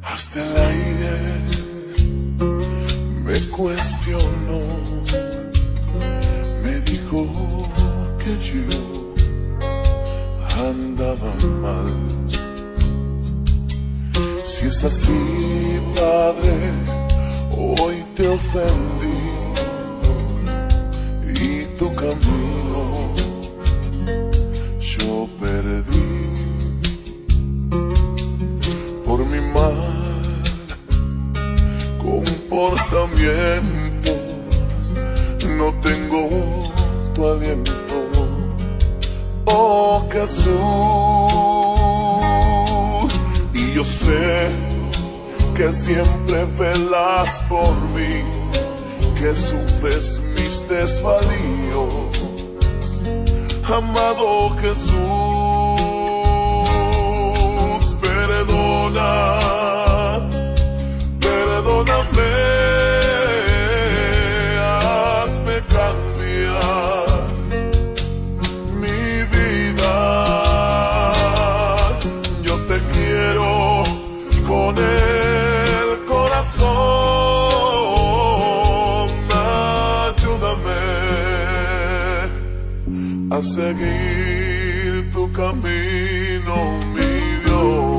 Hasta el aire me cuestionó, me dijo que yo andaba mal. Si es así, Padre, hoy te ofendí y tu camino yo perdí. Por mi mal comportamiento no tengo tu aliento, oh Jesús. Y yo sé que siempre velas por mí, que sufres mis desvaríos, amado Jesús. Perdona, perdóname, hazme cambiar mi vida. Yo te quiero con el corazón, ayúdame a seguir tu camino, mi Dios.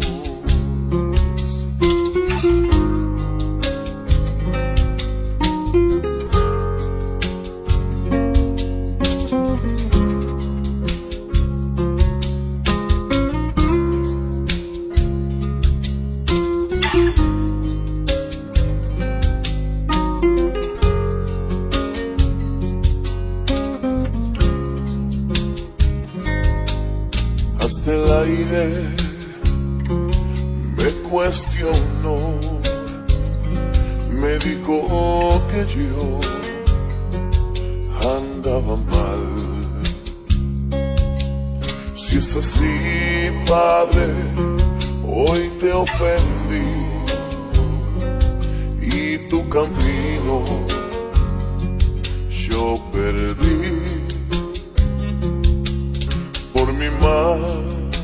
Hasta el aire me cuestionó, me dijo que yo andaba mal. Si es así, Padre, hoy te ofendí y tu camino yo perdí. Por mi mal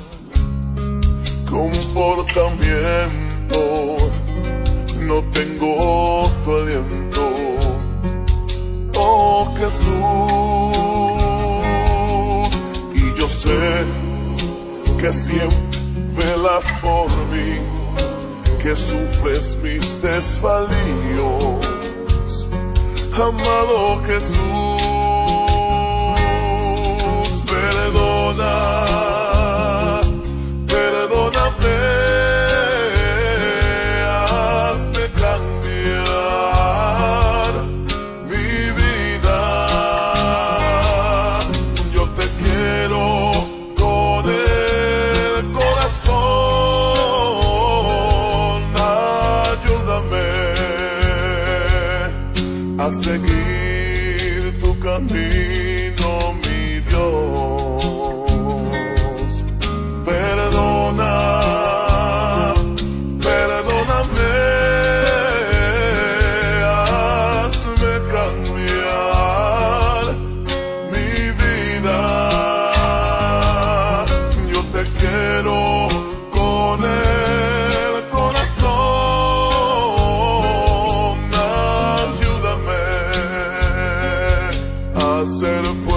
comportamiento no tengo tu aliento, oh Jesús. Y yo sé que siempre velas por mí, que sufres mis desvaríos, amado Jesús. Perdona, perdóname, hazme cambiar mi vida. Yo te quiero con el corazón, ayúdame a seguir tu camino, mi Dios. Perdona, perdóname, hazme cambiar mi vida. Yo te quiero con el corazón, ayúdame a ser fuerte